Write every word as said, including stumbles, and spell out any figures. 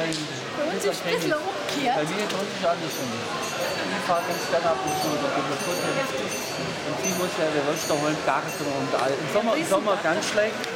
Nein. Bei uns ist es ein bisschen umgekehrt. Bei mir tut sich alles um. Ich fahre ganz gerne ab und zu, da bin ich gut. Und die muss ja der Röster holen, Garten und all. Im Sommer, im Sommer ganz schlecht.